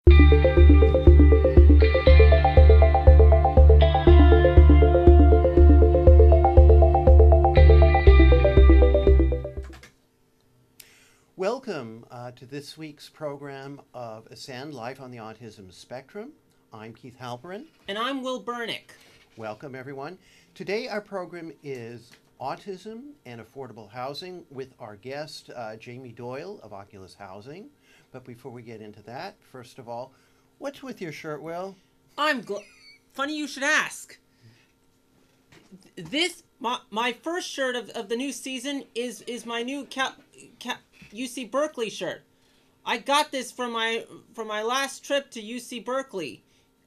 Welcome to this week's program of Aascend Life on the Autism Spectrum. I'm Keith Halperin. And I'm Will Burnick. Welcome, everyone. Today our program is Autism and Affordable Housing with our guest, Jamie Doyle of Oculus Housing. But before we get into that, first of all, what's with your shirt, Will? Funny you should ask. My first shirt of the new season is my new UC Berkeley shirt. I got this from my last trip to UC Berkeley.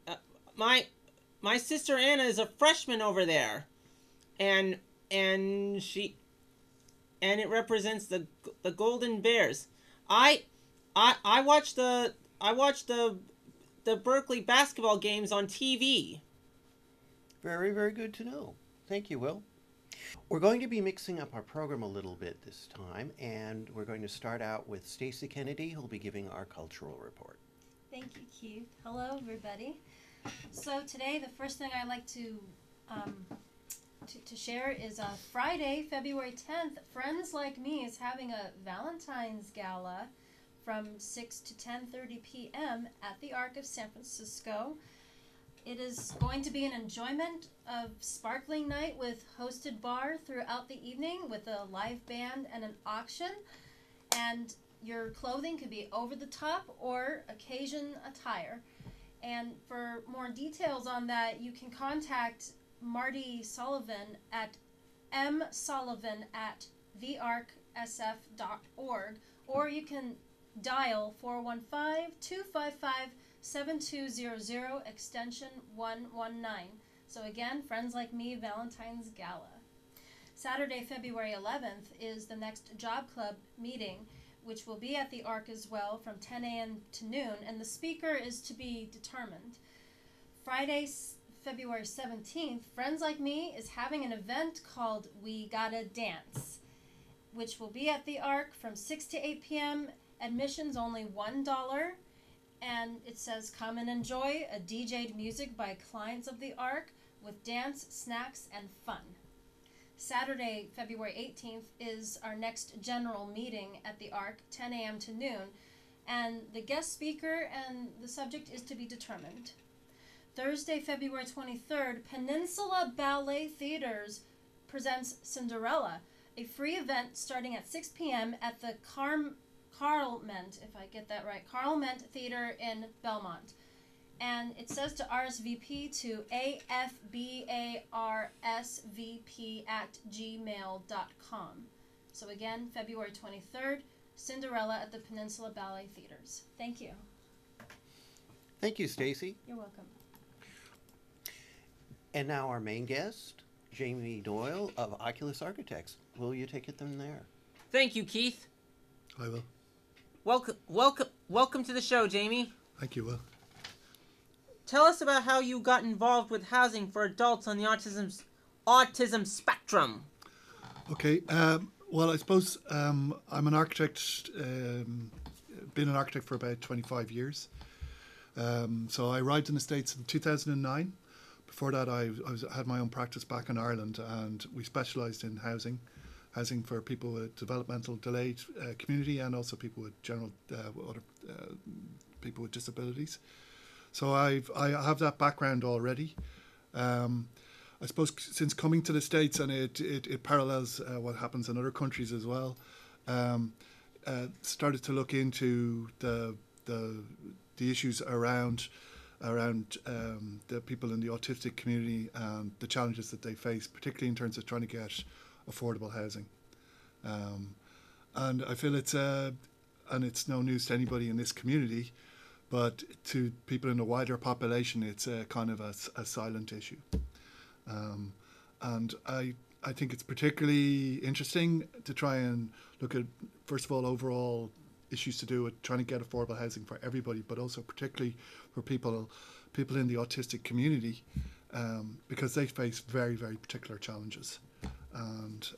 My sister Anna is a freshman over there, and it represents the Golden Bears. I watched the Berkeley basketball games on TV. Very, very good to know. Thank you, Will. We're going to be mixing up our program a little bit this time, and we're going to start out with Stacey Kennedy, who'll be giving our cultural report. Thank you, Keith. Hello, everybody. So today, the first thing I'd like to share is Friday, February 10th. Friends Like Me is having a Valentine's Gala from 6 to 10:30 p.m. at the Arc of San Francisco. It is going to be an enjoyment of sparkling night with hosted bar throughout the evening with a live band and an auction. And your clothing could be over the top or occasion attire. And for more details on that, you can contact Marty Sullivan at msullivan@thearcsf.org, or you can dial 415-255-7200 extension 119. So again, Friends Like Me Valentine's Gala. Saturday, February 11th is the next Job Club meeting, which will be at the Arc as well from 10 a.m. to noon, and the speaker is to be determined. Friday, February 17th, Friends Like Me is having an event called We Gotta Dance, which will be at the Arc from 6 to 8 p.m. Admission's only $1, and it says come and enjoy a DJ'd music by clients of the Arc with dance, snacks, and fun. Saturday, February 18th is our next general meeting at the Arc, 10 a.m. to noon, and the guest speaker and the subject is to be determined. Thursday, February 23rd, Peninsula Ballet Theaters presents Cinderella, a free event starting at 6 p.m. at the Carlment, if I get that right, Carlment Theater in Belmont. And it says to RSVP to afbarsvp@gmail.com. So again, February 23rd, Cinderella at the Peninsula Ballet Theaters. Thank you. Thank you, Stacey. You're welcome. And now our main guest, Jamie Doyle of Oculus Architects. Will you take it from there? Thank you, Keith. I will. Welcome to the show, Jamie. Thank you, Will. Tell us about how you got involved with housing for adults on the autism spectrum. Okay. Well, I suppose I'm an architect. Been an architect for about 25 years. So I arrived in the States in 2009. Before that, I had my own practice back in Ireland, and we specialised in housing for people with developmental delayed community, and also people with general other people with disabilities. So I have that background already. I suppose since coming to the States, and it parallels what happens in other countries as well, started to look into the issues around the people in the autistic community and the challenges that they face, particularly in terms of trying to get affordable housing. And I feel it's no news to anybody in this community, but to people in the wider population, it's a kind of a silent issue. And I think it's particularly interesting to try and look at, first of all, overall issues to do with trying to get affordable housing for everybody, but also particularly for people in the autistic community, because they face very, very particular challenges. And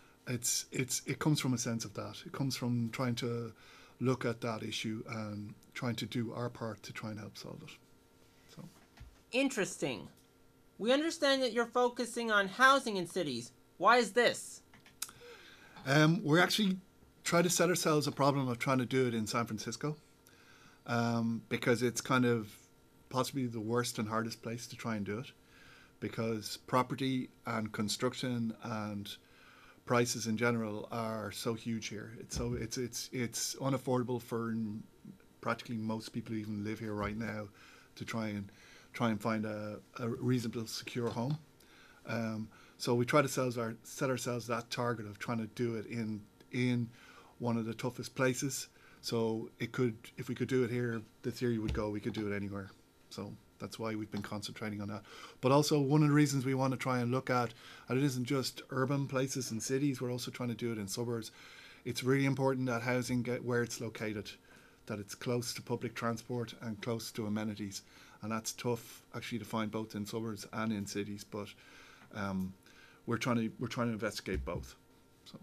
it comes from a sense of that. It comes from trying to look at that issue and trying to do our part to try and help solve it. So. Interesting. We understand that you're focusing on housing in cities. Why is this? We're actually trying to set ourselves a problem of trying to do it in San Francisco, because it's kind of possibly the worst and hardest place to try and do it, because property and construction and prices in general are so huge here. It's unaffordable for practically most people who even live here right now to try and find a reasonable, secure home. So we try to set ourselves that target of trying to do it in one of the toughest places. So if we could do it here, the theory would go we could do it anywhere. So that's why we've been concentrating on that. But also one of the reasons we want to try and look at, and it isn't just urban places and cities, we're also trying to do it in suburbs. It's really important that housing get where it's located, that it's close to public transport and close to amenities. And that's tough actually to find both in suburbs and in cities, but we're trying to investigate both. So.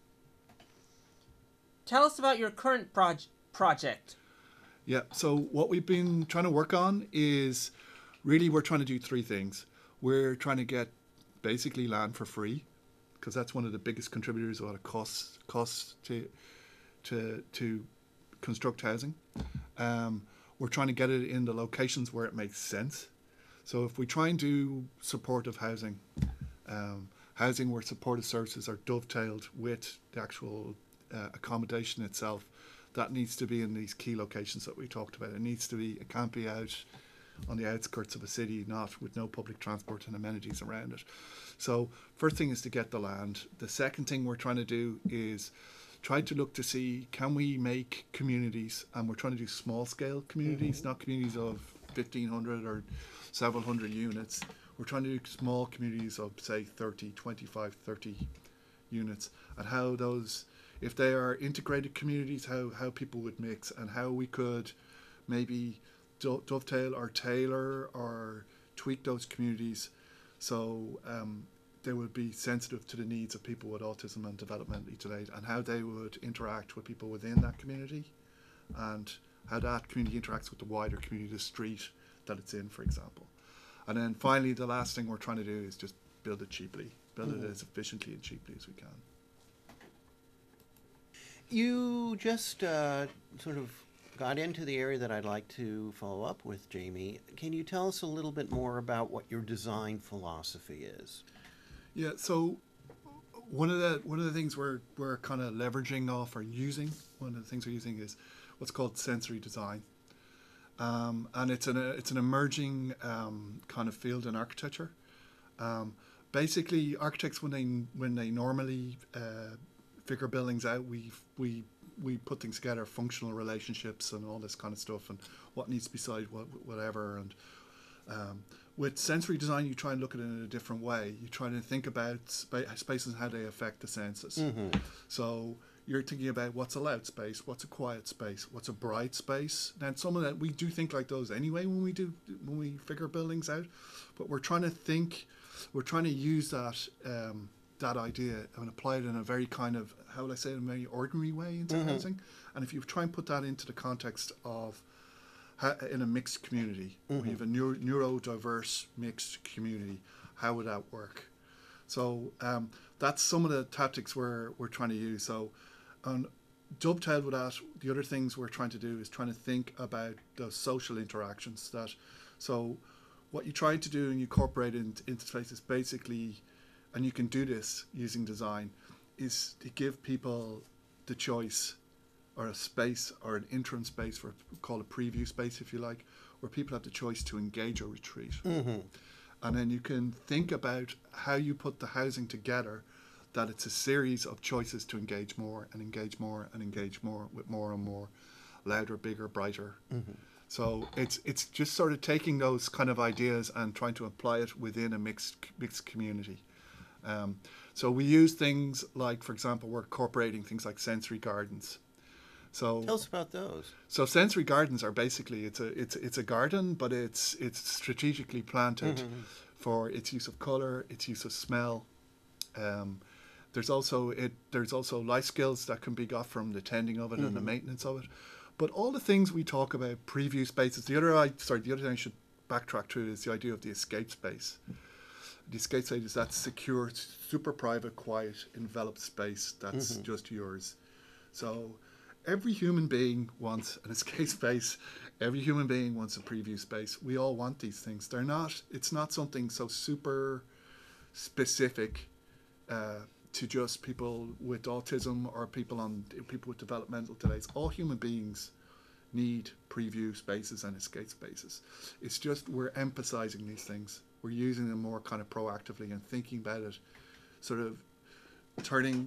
Tell us about your current project. Yeah, so what we've been trying to work on is really we're trying to do three things. We're trying to get basically land for free, because that's one of the biggest contributors of what it costs to construct housing. We're trying to get it in the locations where it makes sense. So if we try and do supportive housing, housing where supportive services are dovetailed with the actual accommodation itself, that needs to be in these key locations that we talked about. It can't be out on the outskirts of a city, not with no public transport and amenities around it. So first thing is to get the land. The second thing we're trying to do is try to look to see, can we make communities, and we're trying to do small scale communities, not communities of 1,500 or several hundred units. We're trying to do small communities of say 30, 25, 30 units, and how those, if they are integrated communities, how people would mix, and how we could maybe dovetail or tailor or tweak those communities so they would be sensitive to the needs of people with autism and developmentally delayed, and how they would interact with people within that community, and how that community interacts with the wider community, the street that it's in, for example. And then finally, the last thing we're trying to do is just build it cheaply, build it as efficiently and cheaply as we can. You just sort of got into the area that I'd like to follow up with, Jamie. Can you tell us a little bit more about what your design philosophy is? Yeah, so one of the things we're kind of leveraging off or using, one of the things we're using is what's called sensory design. And it's an emerging kind of field in architecture. Basically, architects, when they normally figure buildings out, we put things together, functional relationships and all this kind of stuff, and what needs to be beside whatever. And with sensory design, you try and look at it in a different way. You try to think about spaces and how they affect the senses. Mm-hmm. So you're thinking about what's a loud space, what's a quiet space, what's a bright space. Now, some of that we do think like those anyway when we figure buildings out, but we're trying to use that that idea and apply it in a very kind of, how will I say it, in a very ordinary way into housing. And if you try and put that into the context of in a mixed community, we have a neurodiverse mixed community, how would that work? So that's some of the tactics we're trying to use. So dovetailed with that, the other things we're trying to do is trying to think about those social interactions. So what you try to do and you incorporate into spaces basically, and you can do this using design, is to give people the choice, or a space or an interim space, for call a preview space if you like, where people have the choice to engage or retreat. Mm-hmm. And then you can think about how you put the housing together, that it's a series of choices to engage more and engage more and engage more with more and more, louder, bigger, brighter. Mm-hmm. So it's just sort of taking those kind of ideas and trying to apply it within a mixed community. So we use things like, for example, we're incorporating things like sensory gardens. So tell us about those. So sensory gardens are basically it's a garden, but it's strategically planted for its use of color, its use of smell. There's also life skills that can be got from the tending of it and the maintenance of it. But all the things we talk about, preview spaces, the other thing I should backtrack to is the idea of the escape space. The escape space is that secure, super private, quiet, enveloped space that's just yours. So every human being wants an escape space. Every human being wants a preview space. We all want these things. It's not something so super specific to just people with autism or people with developmental delays. All human beings need preview spaces and escape spaces. It's just we're emphasizing these things. We're using them more kind of proactively and thinking about it, sort of turning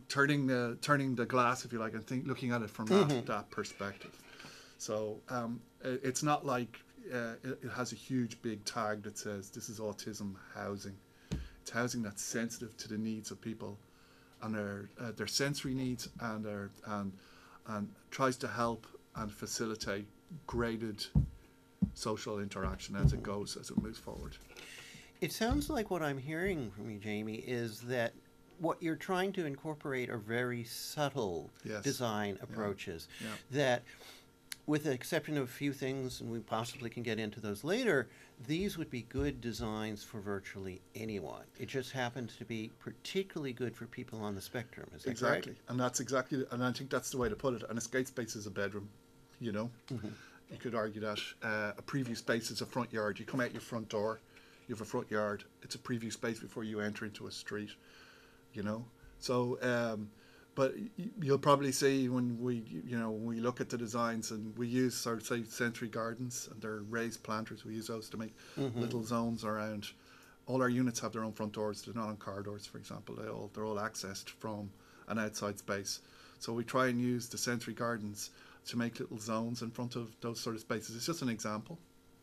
the glass, if you like, and looking at it from that perspective. So it's not like it has a huge big tag that says this is autism housing. It's housing that's sensitive to the needs of people and their sensory needs and tries to help and facilitate graded social interaction as it moves forward. It sounds like what I'm hearing from you, Jamie, is that what you're trying to incorporate are very subtle design approaches that, with the exception of a few things, and we possibly can get into those later, these would be good designs for virtually anyone. It just happens to be particularly good for people on the spectrum. Is that exactly? Correct? And I think that's the way to put it. An escape space is a bedroom, you know. You could argue that a preview space is a front yard. You come out your front door, you have a front yard. It's a preview space before you enter into a street, you know. So, but you'll probably see when we look at the designs, and we use sort of say sensory gardens, and they're raised planters. We use those to make little zones around. All our units have their own front doors. They're not on car doors, for example. They're all accessed from an outside space. So we try and use the sensory gardens to make little zones in front of those sort of spaces. It's just an example.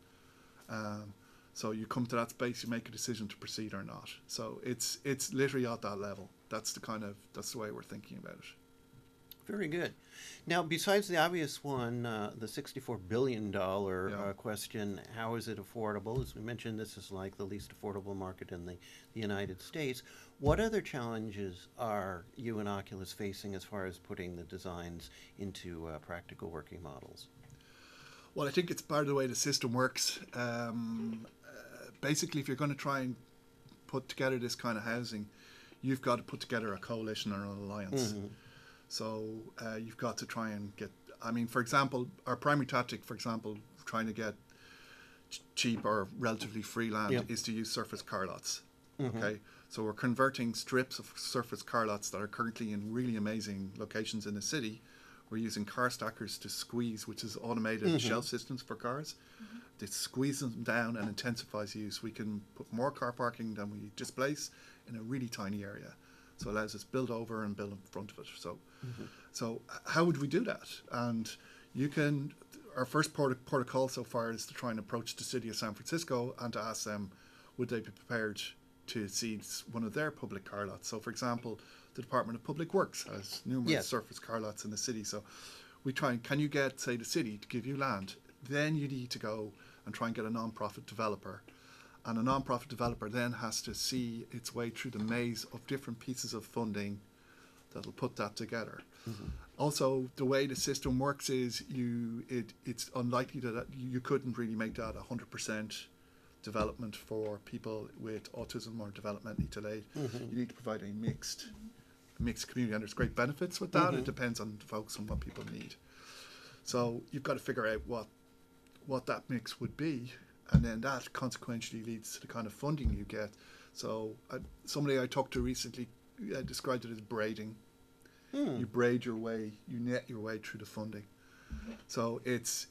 So you come to that space, you make a decision to proceed or not. So it's literally at that level. That's the way we're thinking about it. Very good. Now, besides the obvious one, the $64 billion question, how is it affordable? As we mentioned, this is like the least affordable market in the United States. What other challenges are you and Oculus facing as far as putting the designs into practical working models? Well, I think it's part of the way the system works. Basically, if you're going to try and put together this kind of housing, you've got to put together a coalition or an alliance. So you've got to try and get, for example, our primary tactic, for example, trying to get cheap or relatively free land is to use surface car lots. Okay, so we're converting strips of surface car lots that are currently in really amazing locations in the city. We're using car stackers to squeeze, which is automated shelf systems for cars. That squeezes them down and intensifies use. We can put more car parking than we displace in a really tiny area. So it allows us build over and build in front of it. So how would we do that? And our first port of call so far is to try and approach the city of San Francisco and to ask them, would they be prepared to cede one of their public car lots? So, for example, the Department of Public Works has numerous surface car lots in the city. So we try and, can you get, say, the city to give you land? Then you need to go and try and get a non-profit developer. And a non-profit developer then has to see its way through the maze of different pieces of funding that'll put that together. Also, the way the system works is it's unlikely that you couldn't really make that 100% development for people with autism or developmentally delayed. You need to provide a mixed community, and there's great benefits with that. It depends on the folks and what people need. So you've got to figure out what that mix would be, and then that consequentially leads to the kind of funding you get. So somebody I talked to recently described it as braiding. You braid your way, you net your way through the funding. So it's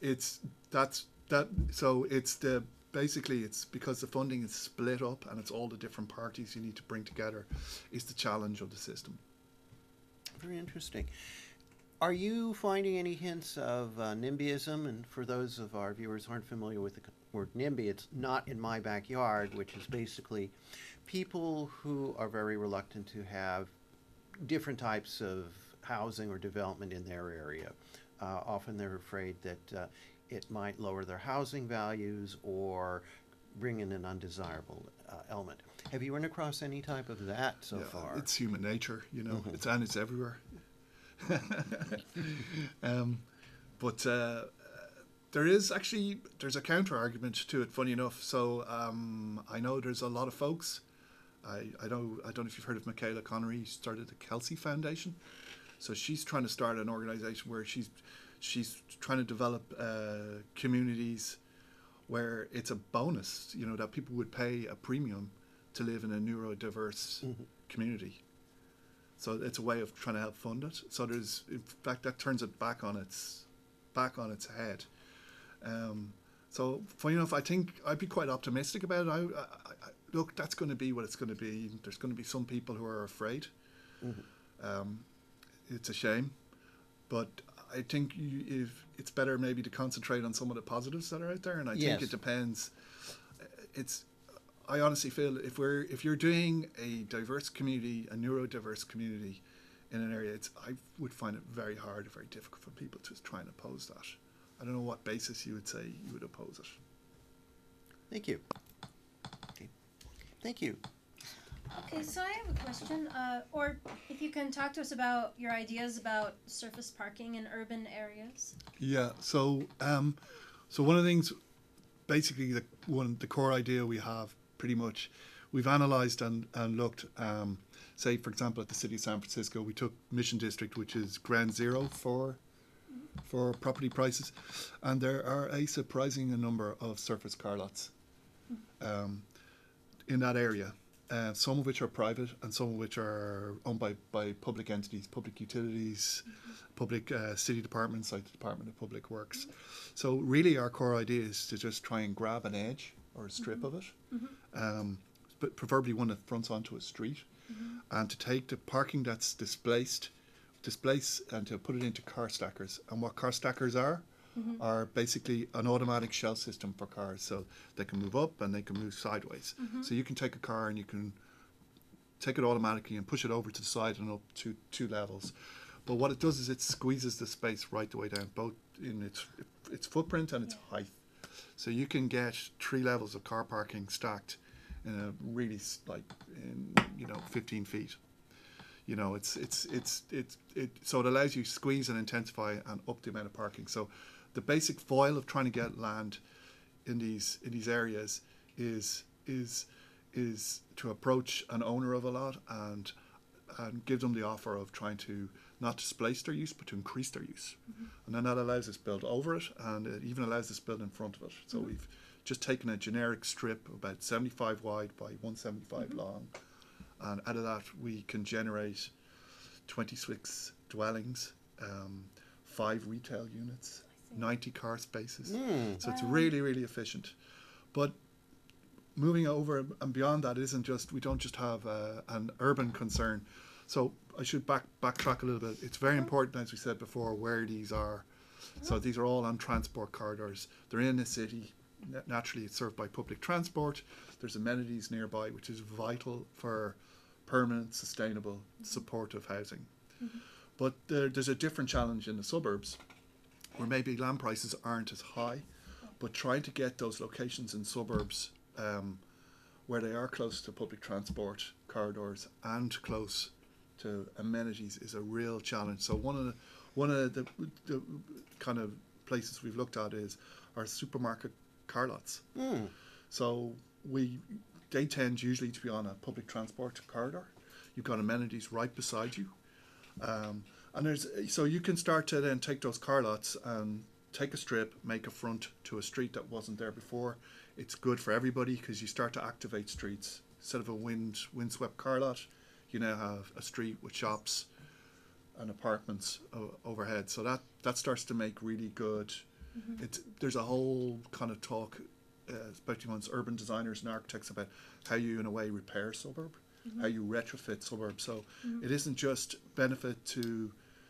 because the funding is split up and it's all the different parties you need to bring together is the challenge of the system. Very interesting. Are you finding any hints of NIMBYism? And for those of our viewers who aren't familiar with the word NIMBY, it's not in my backyard, which is basically people who are very reluctant to have different types of housing or development in their area. Often they're afraid that it might lower their housing values or bring in an undesirable element. Have you run across any type of that so far? It's human nature, it's everywhere. But there's a counter argument to it, funny enough. So I know there's a lot of folks. I don't know if you've heard of Michaela Connery. She started the Kelsey Foundation. So she's trying to start an organization where she's trying to develop communities where it's a bonus, you know, that people would pay a premium to live in a neurodiverse community. So it's a way of trying to help fund it. So there's, in fact, that turns it back on its head. So funny enough, I think I'd be quite optimistic about it. Look, that's going to be what it's going to be. There's going to be some people who are afraid. It's a shame, but I think if it's better maybe to concentrate on some of the positives that are out there. And I think it depends. I honestly feel if you're doing a diverse community, a neurodiverse community in an area, I would find it very hard, very difficult for people to try and oppose that. I don't know what basis you would say you would oppose it. Thank you. Okay. Thank you. Okay, so I have a question, or if you can talk to us about your ideas about surface parking in urban areas. Yeah, so one of the things, basically the core idea we have pretty much, we've analysed and looked, say for example at the city of San Francisco, we took Mission District, which is ground zero for property prices, and there are a surprising number of surface car lots in that area. Some of which are private and some of which are owned by public entities, public utilities, public city departments like the Department of Public Works. So really our core idea is to just try and grab an edge or a strip of it, but preferably one that fronts onto a street, and to take the parking that's displaced and to put it into car stackers. And what car stackers are basically an automatic shell system for cars, so they can move up and they can move sideways. So you can take a car and you can take it automatically and push it over to the side and up to 2 levels. But what it does is it squeezes the space right the way down, both in its footprint and its height. So you can get 3 levels of car parking stacked in a really 15 feet. You know, so it allows you to squeeze and intensify and up the amount of parking. So the basic foil of trying to get land in these areas is to approach an owner of a lot and give them the offer of trying to not displace their use but to increase their use. And then that allows us to build over it, and it even allows us to build in front of it. So we've just taken a generic strip about 75 wide by 175 long, and out of that we can generate 26 dwellings, 5 retail units, 90 car spaces. So it's really, really efficient. But moving over and beyond that we don't just have an urban concern. So I should backtrack a little bit. It's very important, as we said before, where these are. So these are all on transport corridors. They're in the city. Naturally, it's served by public transport. There's amenities nearby, which is vital for permanent, sustainable, supportive housing. But there's a different challenge in the suburbs, where maybe land prices aren't as high, but trying to get those locations in suburbs where they are close to public transport corridors and close to amenities is a real challenge. So one of the kind of places we've looked at is our supermarket car lots. So they tend usually to be on a public transport corridor. You've got amenities right beside you. And so you can start to then take those car lots and take a strip, make a front to a street that wasn't there before. It's good for everybody because you start to activate streets. Instead of a windswept car lot, you now have a street with shops and apartments overhead. So that starts to make really good. There's a whole kind of talk, especially amongst urban designers and architects, about how you in a way repair a suburb, how you retrofit suburbs. So it isn't just benefit to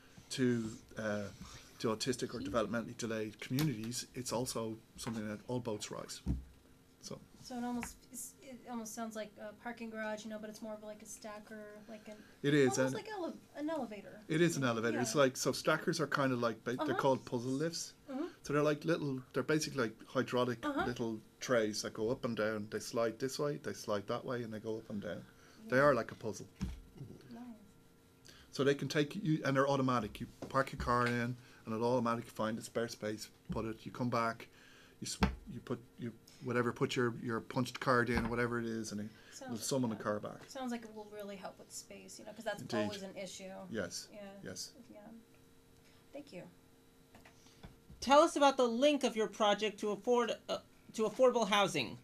autistic or developmentally delayed communities. It's also something that all boats rise. So it almost sounds like a parking garage, but it's more of like a stacker, It is almost like an elevator. It is an elevator. Yeah. It's like, so stackers are kind of like they're called puzzle lifts. So they're basically like hydraulic little trays that go up and down. They slide this way, they slide that way, and they go up and down. They are like a puzzle. So they can take you, and they're automatic. You park your car in, and it'll automatically find a spare space, put it, you come back, you put your punched card in, whatever it is, and it'll summon the car back. Sounds like it will really help with space, you know, because that's Indeed. always an issue. Yes. Yeah. Yes. Yeah. Thank you. Tell us about the link of your project to affordable housing.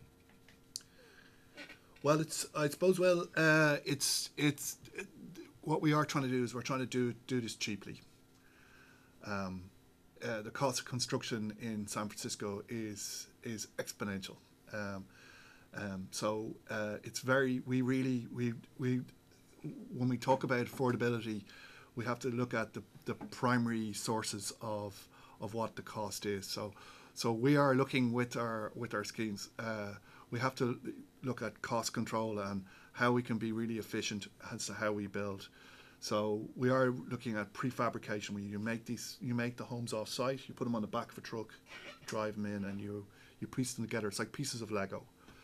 Well, it's what we are trying to do is we're trying to do this cheaply. The cost of construction in San Francisco is exponential. So it's very when we talk about affordability, we have to look at the primary sources of what the cost is. So we are looking with our schemes. We have to look at cost control and how we can be really efficient as to how we build. So we are looking at prefabrication, where you make the homes off site, you put them on the back of a truck, drive them in, and you piece them together. It's like pieces of Lego.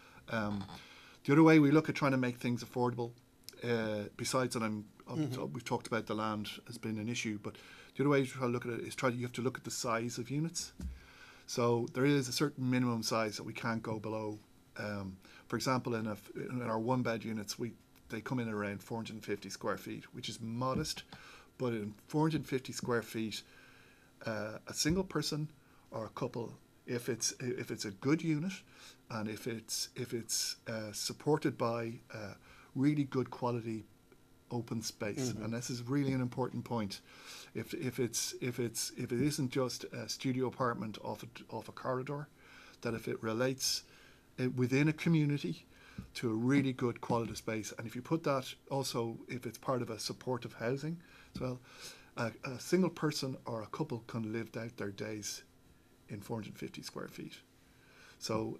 The other way we look at trying to make things affordable, besides that we've talked about the land has been an issue, but the other way you try to look at it is you have to look at the size of units. So there is a certain minimum size that we can't go below. For example, in our one-bed units, they come in at around 450 square feet, which is modest, but in 450 square feet, a single person or a couple, if it's a good unit, and if it's supported by really good quality open space, and this is really an important point. If it isn't just a studio apartment off a corridor, that if it relates within a community to a really good quality space, and if you put that also, if it's part of a supportive housing as well, a single person or a couple can live out their days in 450 square feet. So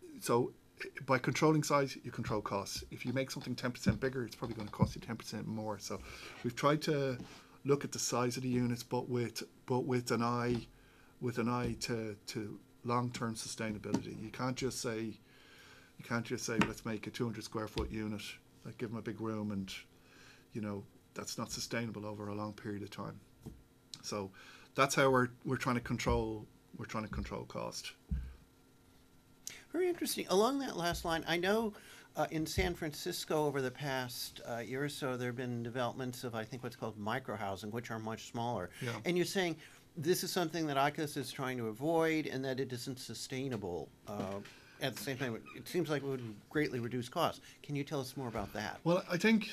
by controlling size, you control costs. If you make something 10% bigger, it's probably going to cost you 10% more. So we've tried to look at the size of the units, but with an eye to long-term sustainability. You can't just say let's make a 200 square foot unit, like give them a big room, and that's not sustainable over a long period of time. So that's how we're trying to control cost. Very interesting. Along that last line, I know in San Francisco over the past year or so, there have been developments of, I think, what's called micro-housing, which are much smaller. Yeah. And you're saying this is something that Oculus is trying to avoid, and that it isn't sustainable. At the same time, it seems like it would greatly reduce costs. Can you tell us more about that? Well, I think,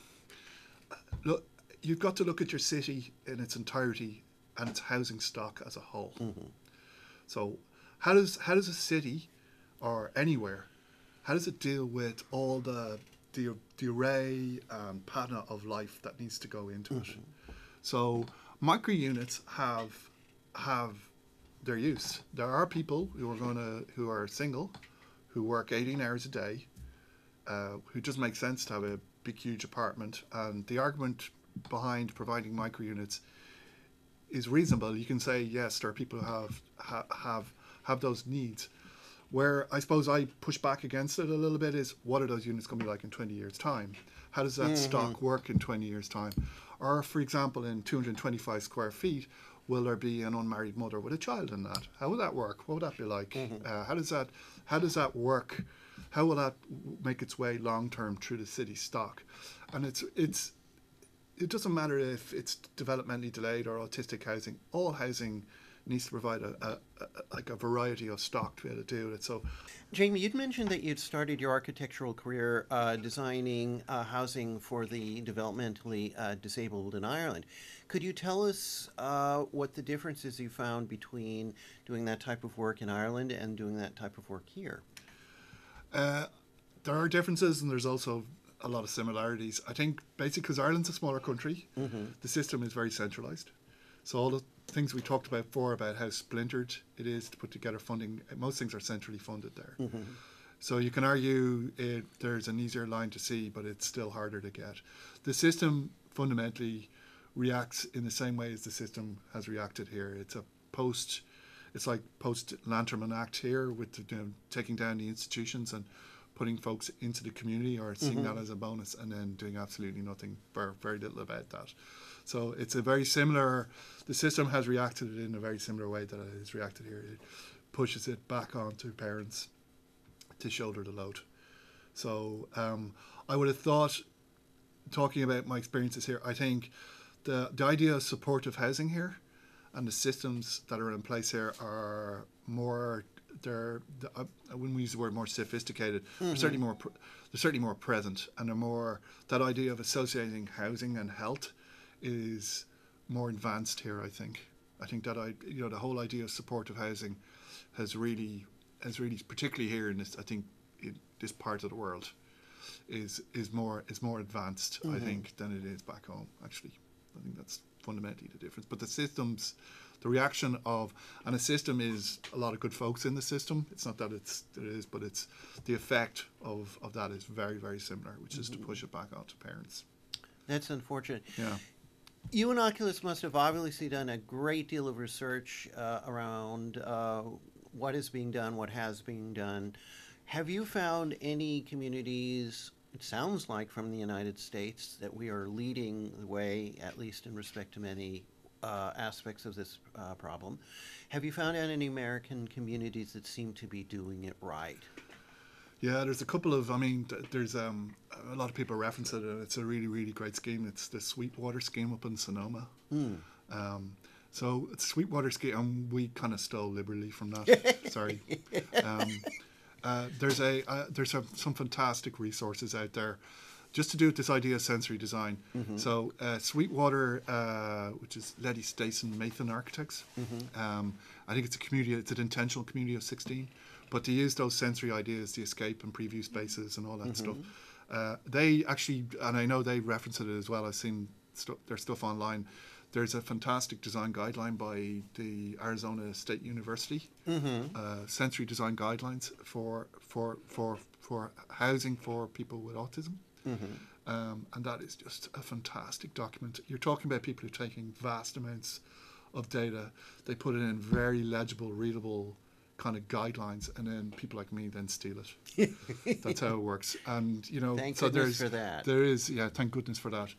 look, you've got to look at your city in its entirety and its housing stock as a whole. Mm-hmm. So how does a city or anywhere, how does it deal with all the array and pattern of life that needs to go into it? So micro units have their use. There are people who are single, who work 18 hours a day, who just make sense to have a big, huge apartment. And the argument behind providing micro units is reasonable. You can say yes, there are people who have those needs. Where I suppose I push back against it a little bit is, what are those units going to be like in 20 years' time? How does that stock work in 20 years' time? Or, for example, in 225 square feet, will there be an unmarried mother with a child in that? How will that work? What would that be like? How does that work? How will that make its way long term through the city stock? And it doesn't matter if it's developmentally delayed or autistic housing. All housing needs to provide a variety of stock to be able to do it. So, Jamie, you'd mentioned that you'd started your architectural career designing housing for the developmentally disabled in Ireland. Could you tell us what the differences you found between doing that type of work in Ireland and doing that type of work here? There are differences, and there's also a lot of similarities. I think basically because Ireland's a smaller country, the system is very centralised. So all the things we talked about before about how splintered it is to put together funding, most things are centrally funded there. So you can argue there's an easier line to see, but it's still harder to get. The system fundamentally reacts in the same way as the system has reacted here. It's like post Lanterman Act here with taking down the institutions and putting folks into the community or seeing that as a bonus and then doing absolutely nothing, very little about that. So it's a very similar, the system has reacted in a very similar way that it has reacted here. It pushes it back onto parents to shoulder the load. So I would have thought, talking about my experiences here, I think the idea of supportive housing here and the systems that are in place here are more, I wouldn't use the word more sophisticated, they're certainly more present, and they're more, that idea of associating housing and health is more advanced here, I think. I think that the whole idea of supportive housing has really, particularly here in this, I think, in this part of the world, is more advanced, I think, than it is back home. Actually, I think that's fundamentally the difference. But the systems, the reaction of, and a system is a lot of good folks in the system. It's not that it is, but it's the effect of that is very, very similar, which is to push it back onto parents. That's unfortunate. Yeah. You and Oculus must have obviously done a great deal of research around what is being done, what has been done. Have you found any communities, it sounds like from the United States, that we are leading the way, at least in respect to many aspects of this problem? Have you found any American communities that seem to be doing it right? Yeah, there's a couple of, I mean, there's a lot of people reference it, and it's a really, really great scheme. It's the Sweetwater scheme up in Sonoma. So it's Sweetwater scheme, and we kind of stole liberally from that. Sorry. There's some fantastic resources out there just to do with this idea of sensory design. So Sweetwater, which is led by Stacey and Mathan Architects, I think it's a community, it's an intentional community of 16, but to use those sensory ideas, the escape and preview spaces and all that stuff. They actually, and I know they reference it as well, I've seen their stuff online. There's a fantastic design guideline by the Arizona State University, sensory design guidelines for housing for people with autism. And that is just a fantastic document. You're talking about people who are taking vast amounts of data. They put it in very legible, readable kind of guidelines, and then people like me then steal it. That's how it works. And Thank so goodness for that. There is, yeah, thank goodness for that.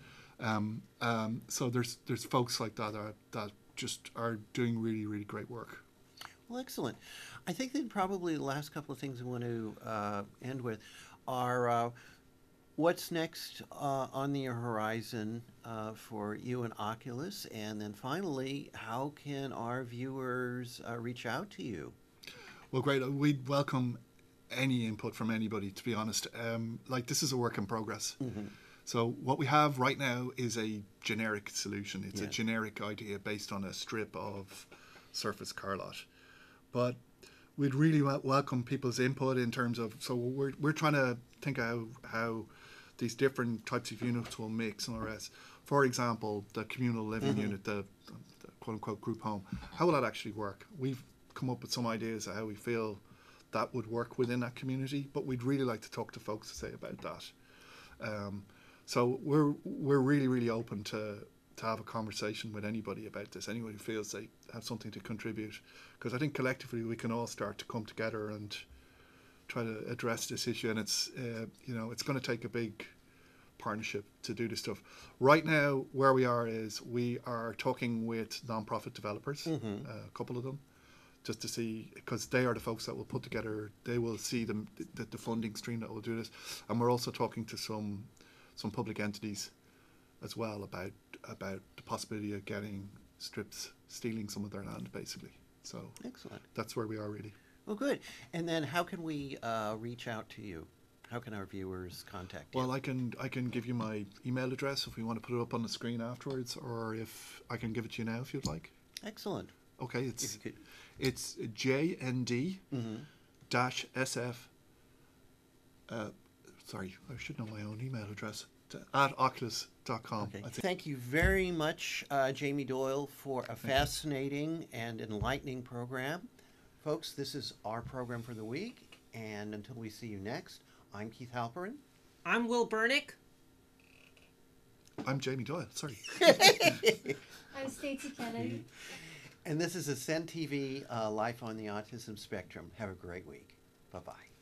So there's folks like that that just are doing really, really great work. Well, excellent. I think that probably the last couple of things I want to end with are what's next on the horizon for you and Oculus, and then finally, how can our viewers reach out to you? Well, great. We'd welcome any input from anybody, to be honest. This is a work in progress. So what we have right now is a generic solution. It's a generic idea based on a strip of surface car lot. But we'd really welcome people's input in terms of, so we're trying to think of how these different types of units will mix and all the rest. For example, the communal living unit, the quote-unquote group home, how will that actually work? We've come up with some ideas of how we feel that would work within that community, but we'd really like to talk to folks to say about that. So we're really, really open to have a conversation with anybody about this, anyone who feels they have something to contribute, because I think collectively we can all start to come together and try to address this issue, and it's it's going to take a big partnership to do this stuff. Right now, where we are is we are talking with non-profit developers, a couple of them, just to see, because they are the folks that will put together, they will see the funding stream that will do this, and we're also talking to some public entities as well about the possibility of getting strips, stealing some of their land, basically. So excellent. That's where we are, really. Well, good. And then how can we reach out to you? How can our viewers contact you? Well, I can give you my email address if we want to put it up on the screen afterwards, or if I can give it to you now if you'd like. Excellent. Okay, it's JND -SF. Sorry, I should know my own email address. At oculus.com. Okay. Thank you very much, Jamie Doyle, for a fascinating and enlightening program. Folks, this is our program for the week, and until we see you next, I'm Keith Halperin. I'm Will Burnick. I'm Jamie Doyle, sorry. I'm Stacey Kennedy. And this is Aascend TV, Life on the Autism Spectrum. Have a great week. Bye-bye.